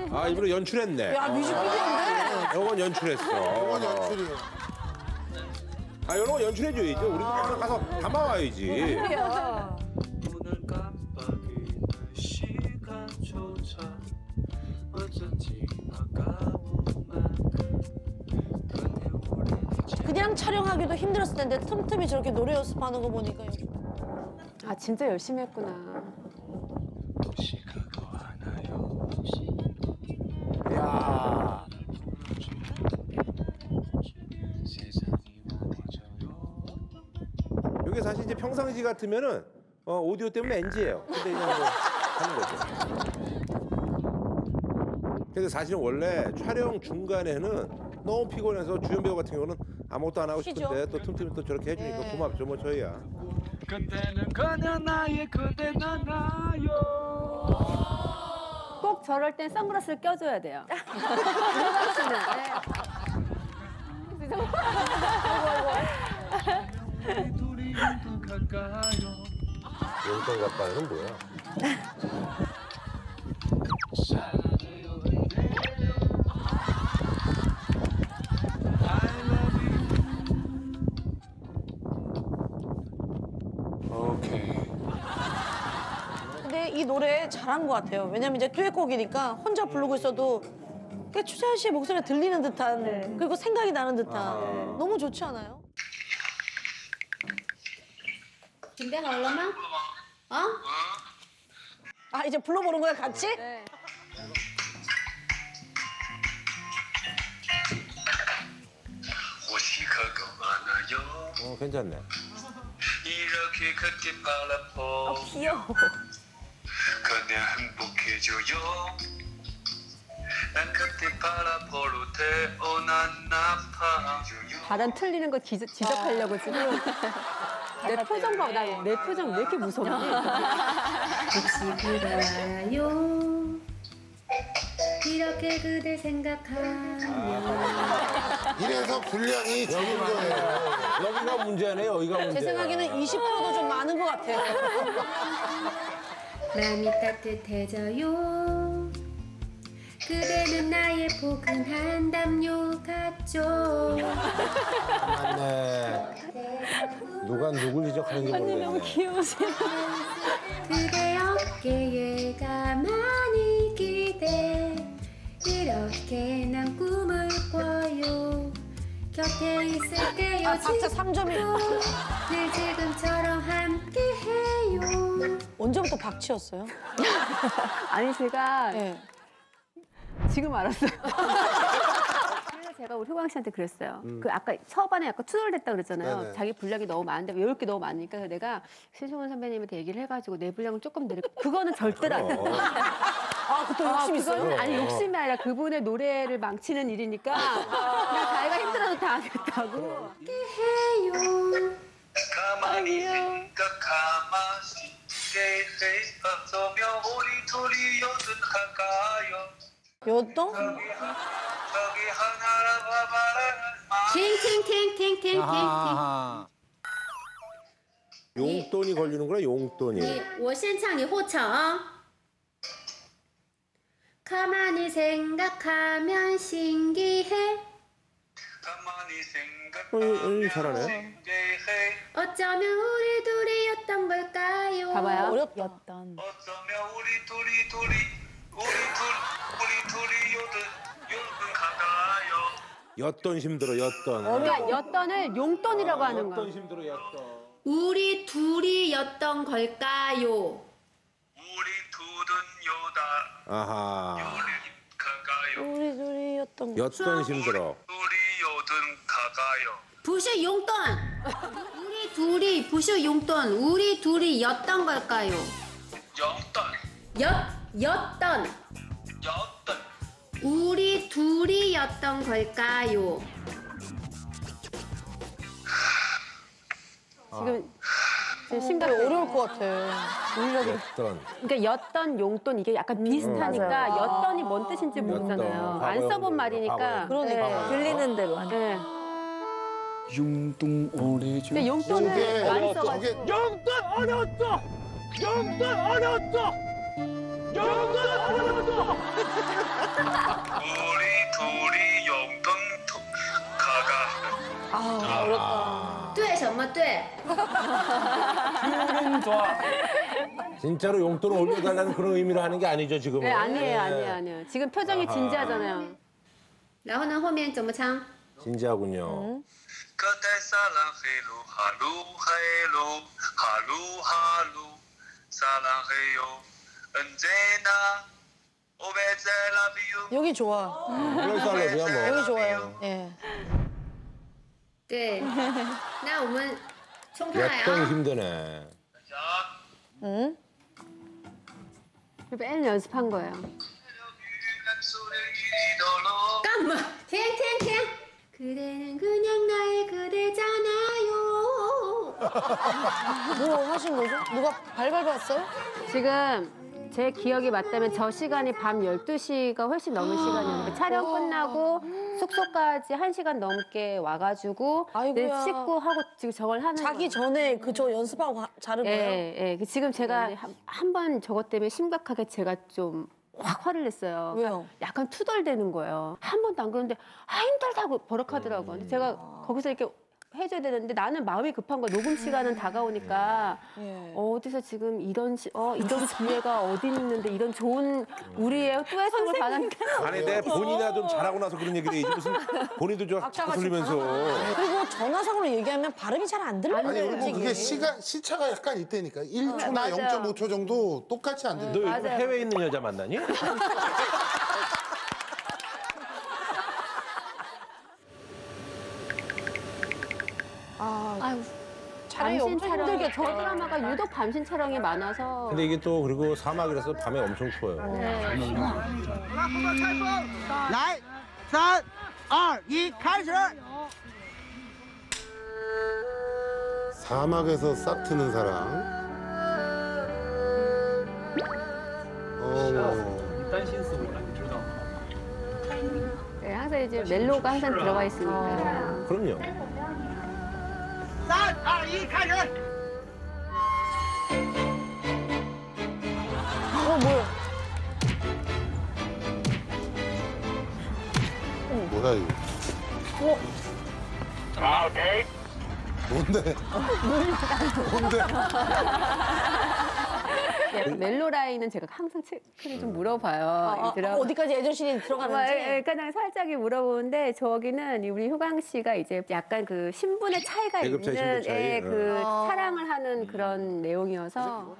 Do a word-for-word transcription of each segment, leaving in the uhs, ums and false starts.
아, 일부러 연출했네. 야, 뮤직비디오인데? 요건 연출했어. 이건 연출이에요. 아, 이런 거 연출해줘야죠. 우리 가서 가서 담아와야지. 오늘 깜빡이는 시간조차 어쩐지 아까운 만큼 그대 오래되지 그냥 촬영하기도 힘들었을 텐데 틈틈이 저렇게 노래 연습하는 거 보니까. 아, 진짜 열심히 했구나. 혹시 그거 하나요? 야. 세상이 무너져요. 이게 사실 이제 평상시 같으면은 어, 오디오 때문에 엔지예요. 근데 그냥 뭐 하는 거죠. 근데 사실은 원래 촬영 중간에는 너무 피곤해서 주연 배우 같은 경우는 아무것도 안 하고 싶은데 또 틈틈이 또 저렇게 해주니까 네. 고맙죠, 뭐 저희야. 그때는 그냥 나의 그대 나나요. 꼭 저럴 땐 선글라스를 껴줘야 돼요. 우리 둘이 더 가까요. 용돈 가까이는 뭐야? 오케이. 근데 이 노래 잘한 것 같아요. 왜냐면 이제 듀엣곡이니까 혼자 부르고 있어도 그러니까 추자연 씨의 목소리가 들리는 듯한 네. 그리고 생각이 나는 듯한 아하. 너무 좋지 않아요? 준비하려면? 어? 아 이제 불러보는 거야 같이? 네. 혹시 그거 하나요? 어, 괜찮네. 이렇게 그때 바라보 귀여워. 그냥 행복해져요. 난 그때 바라보러 태어났나 봐. 바람 틀리는 거 지적, 지적하려고 지금. 내 표정 봐. 나 내 표정 왜 이렇게 무섭니? 혹시 그대 알아요? 이렇게 그댈 생각하면 이래서 분량이 적은 거예요. 여기가 문제네, 여기가 문제. 제 생각에는 이십 퍼센트도 좀 많은 것 같아요. 마음이 따뜻해져요. 그대는 나의 포근한 담요 같죠. 맞네. 누가 누굴 지적하는지 모르겠네. 귀여우세요. 그대 어깨에 가만히 기대 이렇게 난 꿈을 꿔요. 곁에 있을게요. 아, 각자 삼 점이. 늘 지금처럼 함께해요. 언제부터 박치였어요? 아니, 제가 네. 지금 알았어요. 그래서 제가 우리 효광 씨한테 그랬어요. 그 아까 초반에 약간 투덜댔다 그랬잖아요. 네네. 자기 분량이 너무 많은데 외울 게 너무 많으니까 그래서 내가 신승훈 선배님한테 얘기를 해가지고 내 분량을 조금 내려. 그거는 절대로 안 돼. 아 그때 욕심 있어요? 그거는 아니 욕심이 아니라 그분의 노래를 망치는 일이니까 그냥 자기가 힘들어도 다 하겠다고. 해요. 가만히 생각하마시 어쩌면 우리 둘이 여든 할까요? 여동? 저기 하나라 봐봐라. 팅팅팅팅팅팅팅. 아하. 용돈이 걸리는구나, 용돈이. 你我先唱你后唱 가만히 생각하면 신기해. 가만히 어, 생각하면 어, 잘하네. 신기해. 어쩌면 우리 둘이었던 걸까요? 봐봐요. 어렵다. 어쩌면 우리 둘이 둘이 우리 둘 우리 둘이 요든 요든 가가요. 엿돈 힘들어, 엿돈. 그러니까 엿돈을 용돈이라고 하는 거야. 힘들어, 엿돈. 우리 둘이었던 걸까요? 우리 둘은 요다 아하. 요리 가가요. 우리 둘이었던 거. 엿돈 힘들어. 우리 요든 가가요. 부시 용돈. 우리 둘이 부시 용돈. 우리 둘이였던 걸까요? 영돈 였 였던. 여든 우리 둘이었던 걸까요? 지금 지금 심각 어려울 것 같아. 엿돈. 그러니까 엿돈, 용돈 이게 약간 비슷하니까 엿돈이 뭔 뜻인지 모르잖아요. 안 써본 말이니까. 그러니까. 들리는 대로. 네. 융동 오래죠. 근데 용돈을 저게 많이 저게 써가지고. 용돈 어려웠어! 용돈 어려웠어! 우리 둘이 용돈 가가. 아, 어렵다. 对什么对？ 음, 좋아. 진짜로 용돈을 올려달라는 그런 의미로 하는 게 아니죠 지금은. 네, 아니에요, 아니에요, 아니에요. 지금 표정이 진지하잖아요. 然后呢，后面怎么唱？ 진지하군요. 그대 사랑해요 하루 하루 하루 하루 사랑해요 언제나 오베제 라비유 여기 좋아. 플레이살러드야 뭐. 여기 좋아요. 예. 对，那我们冲开来 약간 啊！ 힘드네. 응? 매일 연습한 거예요. 干嘛？天天天， 그대는 그냥 나의 그대잖아요. 뭐 하신 거죠? 누가 발발 봤어요? 지금 제 기억이 맞다면 저 시간이 밤 열두 시가 훨씬 넘은 시간이었는데 촬영 끝나고 숙소까지 한 시간 넘게 와가지고 아이고야. 네, 씻고 하고 지금 저걸 하는 자기 거예요. 전에 그 저 연습하고 가- 자른 거예요? 예, 예. 지금 제가 한 번 저것 때문에 심각하게 제가 좀 확 화를 냈어요. 왜요? 약간 투덜대는 거예요. 한 번도 안 그러는데 아 힘들다고 버럭하더라고요. 근데 제가 거기서 이렇게 해줘야 되는데 나는 마음이 급한 거야. 녹음 시간은 다가오니까 예. 어디서 지금 이런 시, 어 이런 기회가 어디 있는데 이런 좋은 우리의 듀엣송을 받았는데 아니 내 본인이나 좀 잘하고 나서 그런 얘기를 해야지 무슨 본인도 좀 악자가 거슬리면서. 그리고 전화상으로 얘기하면 발음이 잘 안 들려요. 아니 그리고 솔직히. 그게 시간 시차가 약간 있다니까. 일 초나 맞아요. 영 점 오 초 정도 똑같이 안 된다. 너 요즘 맞아요. 해외에 있는 여자 만나니? 아, 아유 촬영이 밤신 엄청 촬영 저 힘들겠다. 드라마가 유독 밤신 촬영이 많아서 근데 이게 또 그리고 사막이라서 밤에 엄청 추워요. 来，三、二、一，开始。 사막에서 싹 트는 사랑. 어머. 担心死我了，你知道吗？ 네, 항상 이제 멜로가 항상 들어가 있으니까 그럼요. 三、二、一，开始。 어, 뭐야? 뭐야 이거? 아 오케이 뭔데? 뭔데? 네, 멜로 라인은 제가 항상 체크를 좀 물어봐요. 아, 이 드라마. 어디까지 애정신이 뭐, 들어가는지? 예, 예, 그냥 살짝이 물어보는데 저기는 우리 효강 씨가 이제 약간 그 신분의 차이가 계급 차이, 있는 신분 차이. 예, 그 아. 사랑을 하는 그런 내용이어서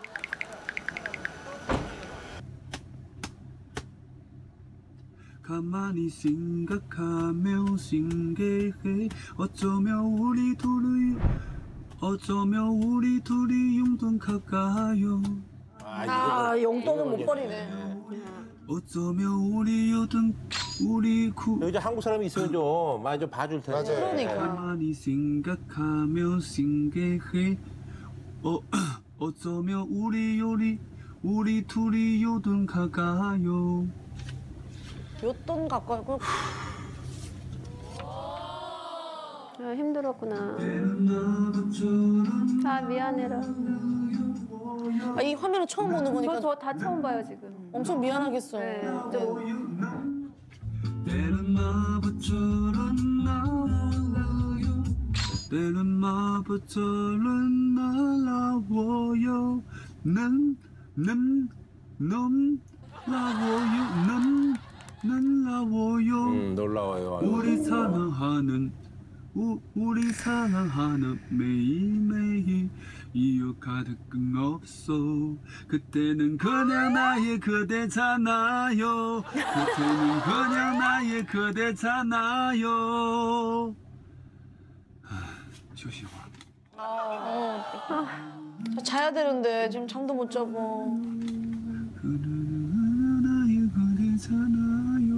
가만히 생각하며 생각해 어쩌면 우리 둘이 어쩌면 우리 둘이 용돈 가까요 아, 용돈은 못 버리네. 어쩌면 우리 여든 우리 구 여기 이제 한국 사람이 있으면 좀 많이 좀 봐줄 텐데. 맞아요. 그러니까. 가만히 생각하며 생각해 어 어쩌면 우리 요리 우리 둘이 요든 가까요 용돈 갖고 그 아, 힘들었구나. 아 미안해라. 아, 이 화면을 처음 보는 거니까 저 저 다 처음 봐요 지금. 엄청 미안하겠어. 네, 좀 때는 마법처럼 날아와요 때는 마법처럼 날아와요 난난 놀라워요 난 놀라워요 음, 놀라워요. 우리 사랑하는 우, 우리 사랑하는 매일매일 이유 가득 끊없어 그때는 그냥 나의 그대잖아요 그때는 그냥 나의 그대잖아요休息会 자야 되는데 지금 잠도 못 자고. 그대는 나의 그대잖아요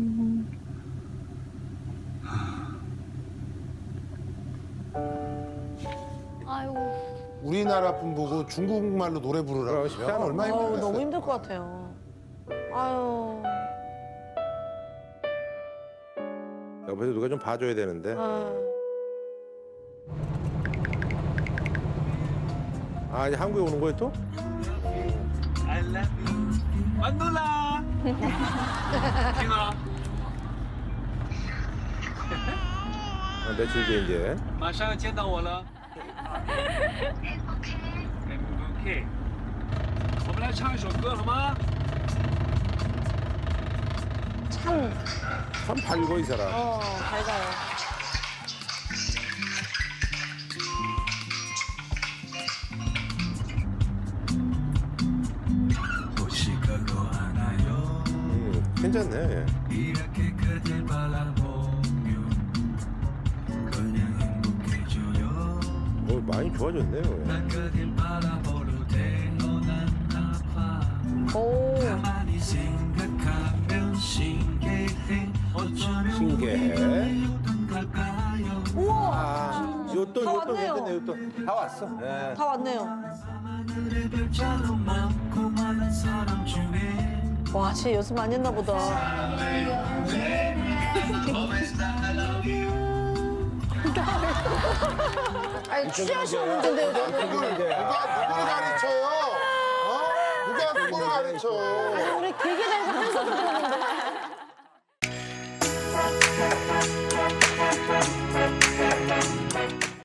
아이고. 우리나라 분 보고 중국말로 노래 부르라고 쉽지 하면 않아. 얼마나 아유, 힘들겠어요. 너무 힘들 것 같아요. 아유. 옆에서 누가 좀 봐줘야 되는데. 아. 아 이제 한국에 오는 거예요 또? love you. 완돌라. 킹아. 아, 며칠 뒤에 이제. 马上见到我了。행복해. 我们来唱一首歌好吗？ 참, 참 밝고 이 사람. 어, 밝아요. 혹시 그거 하나요? 음, 괜찮네. 이렇게 그댈 바라보면 그냥 행복해져요. 어, 많이 좋아졌네요. 난 그댈 바라보러 태어났나 봐. 오, 가만히 생각하면 신기해. 어쩌면 신기해. 우리 요던 갈까요? 우와, 아, 요돈, 다 요돈, 왔네요. 요돈, 요돈. 다 왔어. 네. 다 왔네요. 하늘의 별처럼 많고 많은 사람 중에 와, 진짜 연습 많이 했나 보다. 아니, 취하시는 문제인데요, 저는. 누가 누구를 가르쳐요? 어? 누가 누구를 가르쳐? 우리 되게 잘해서 한숨 들었는데.